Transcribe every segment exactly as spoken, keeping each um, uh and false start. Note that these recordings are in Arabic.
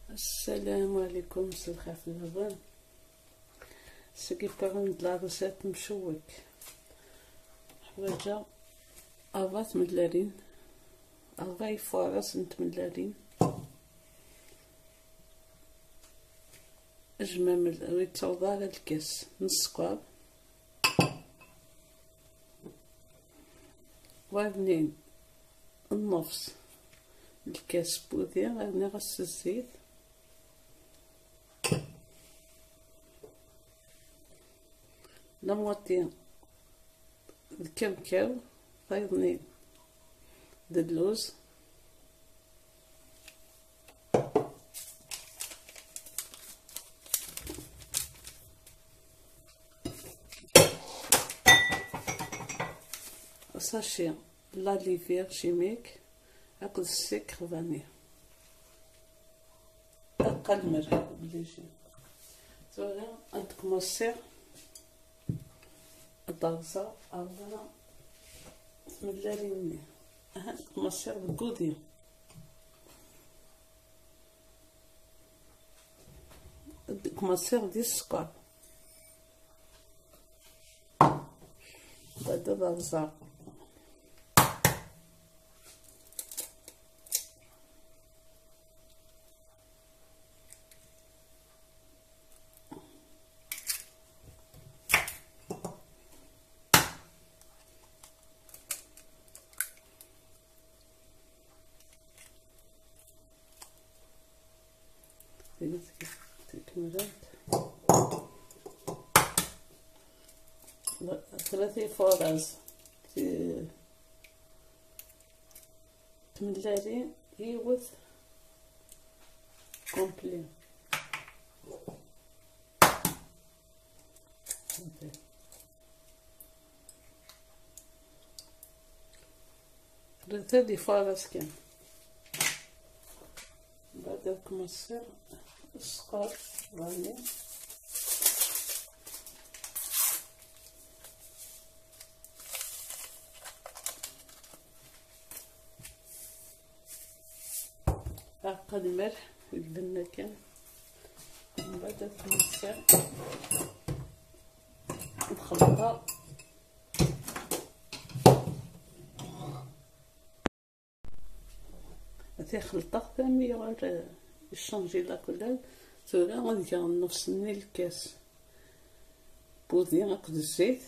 السلام عليكم. مساء الخير في الهضم. سكيبارون د لا روسيت مشوك. حوايجها أربعة ملارين، أربع فرص ملارين، أجمام ويتوضع على الكاس نص كواب، وغنين النص الكاس بودير، غني غص الزيت، لا موطي الكاوكاو، غيضني د اللوز، ساشي لاليفير شيميك، هاكد السكر فاني، أقل مرة بليجي. توا غنكمصي الضغزة أربعة ملارين، ها نكمصي بالكوديا، نكمصي ديال السكر، بعد ضغزة تكملات ثلاثي فرز تملاري يوث كومبلي. ثلاثة دي فرز كان بعد كمصير السكر فاني، عقد الملح البنة كان، من بعد كمصير نخلطها هذه خلطة ثانية غير يشانجي لا كولال. تورا غندير نص ني الكاس بودي هاكد الزيت،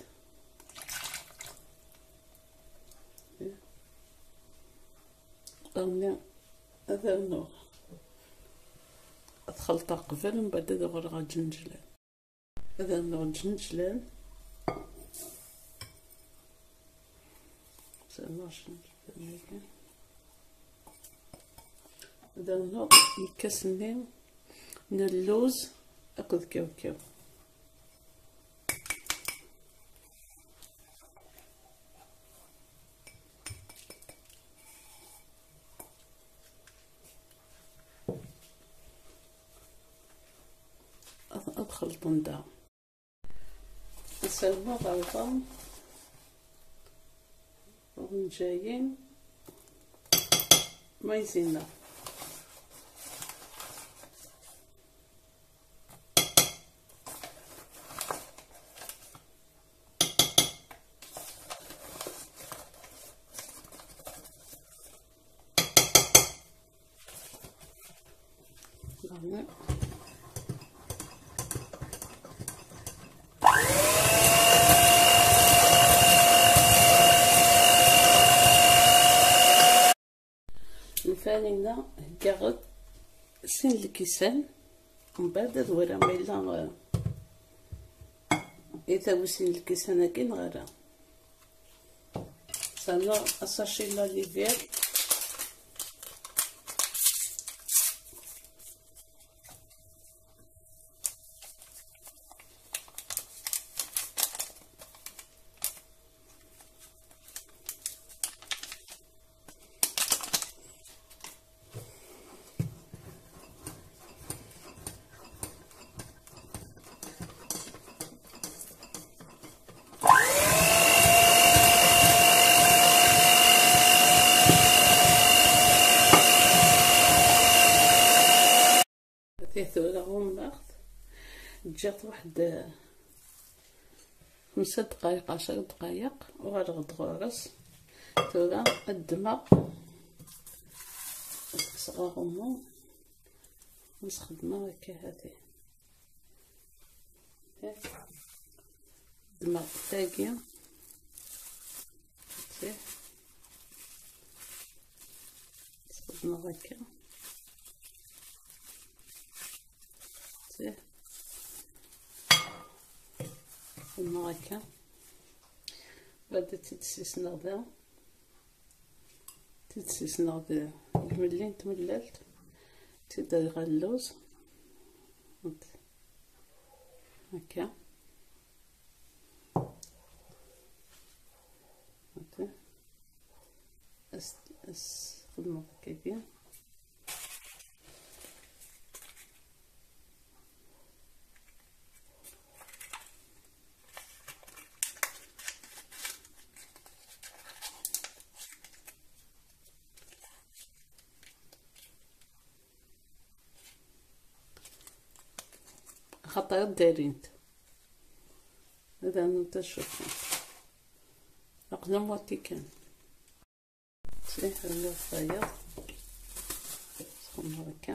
غني هذا النوع الخلطة قبل، من بعد دغيا غنجنجلان هذا النوع جنجلان هذا النوع الكاس ني من اللوز أخذ كاوكاو، أدخل طندا نسلمو غلطان ونجايين مايزينا الفانينة هكاغد سين الكيسان، ومن بعد دويرها ميلا إذا وسين الكيسان هاكي نغيرها صانا أساشي لاليفير جات واحد خمسة دقايق عشر دقايق وغنغد غورس تورا الدماغ صغارهم نستخدمها هكا. هادي الدماغ تاقية نستخدمها هكا نستخدمها هكا. بعد تدسيسنا هذا تدسيسنا هذا الملين تمللت تدير غير اللوز هكا هكا استخدمو هكا بيان. خطير دايرين هذا نتا شوفو اقدم وقتي كان صحيح اللي صاير سخون هكا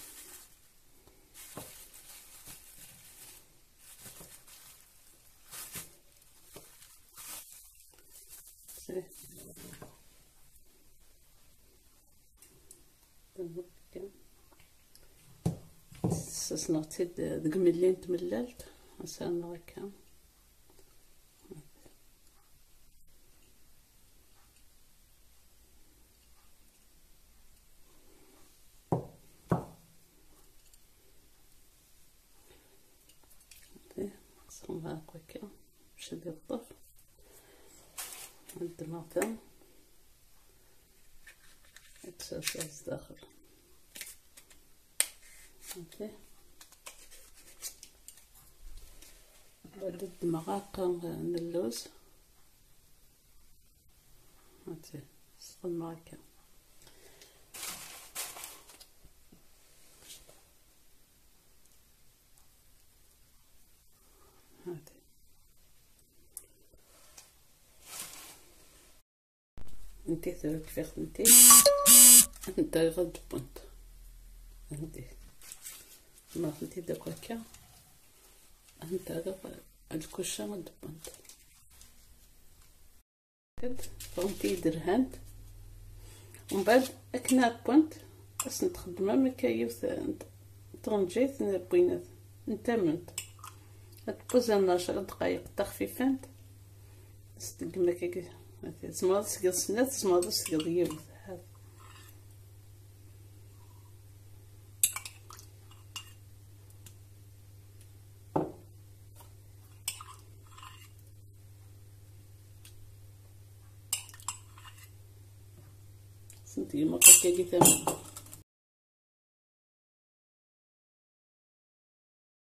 صحيح هكا سنعطي دق ملين تمللت مثلا هكا نصومها هكا باش ندير الطرف الدماغ تاعو يتساوس داخل هكا. بعد الدماغ من اللوز هاتي نستخدمها هكا هاتي انتي كيف خدمتي انت غد بونت هادي ما خديتي داك هكا انت هذا الكوشه غد بونت كد فهمتي درهنت ومن بعد اكنا بونت باش نتخدمها مكايف طونجيت بوينات نتمنت تبوزها من عشر دقايق تخفيفات استقم هكا تسمع تسقط سنات تسمع تسقط يوم سنتي ما كاكي تمام